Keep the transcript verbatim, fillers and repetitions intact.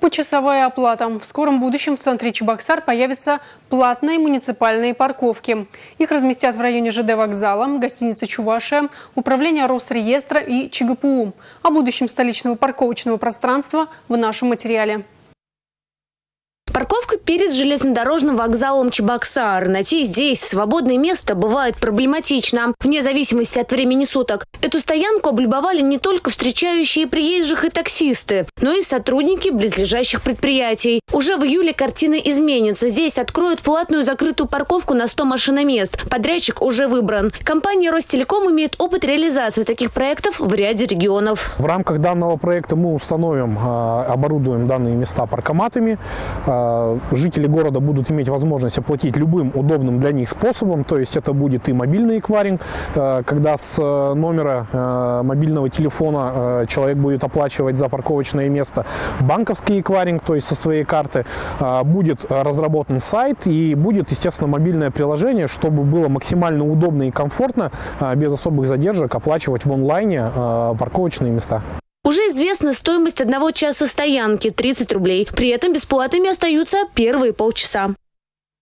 Почасовая оплата. В скором будущем в центре Чебоксар появятся платные муниципальные парковки. Их разместят в районе ЖД вокзала, гостиницы «Чувашия», управления Росреестра и ЧГПУ. О будущем столичного парковочного пространства в нашем материале. Парковка перед железнодорожным вокзалом Чебоксар. Найти здесь свободное место бывает проблематично, вне зависимости от времени суток. Эту стоянку облюбовали не только встречающие приезжих и таксисты, но и сотрудники близлежащих предприятий. Уже в июле картина изменится. Здесь откроют платную закрытую парковку на сто машиномест. Подрядчик уже выбран. Компания «Ростелеком» имеет опыт реализации таких проектов в ряде регионов. В рамках данного проекта мы установим, оборудуем данные места паркоматами. Жители города будут иметь возможность оплатить любым удобным для них способом. То есть это будет и мобильный эквайринг, когда с номера мобильного телефона человек будет оплачивать за парковочное место. Банковский эквайринг, то есть со своей карты. Будет разработан сайт и будет, естественно, мобильное приложение, чтобы было максимально удобно и комфортно, без особых задержек, оплачивать в онлайне парковочные места. Уже известна стоимость одного часа стоянки – тридцать рублей. При этом бесплатными остаются первые полчаса.